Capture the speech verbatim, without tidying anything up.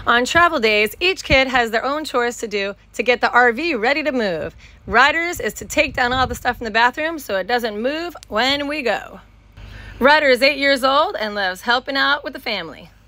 On travel days, each kid has their own chores to do to get the R V ready to move. Ryder's is to take down all the stuff in the bathroom so it doesn't move when we go. Ryder is eight years old and loves helping out with the family.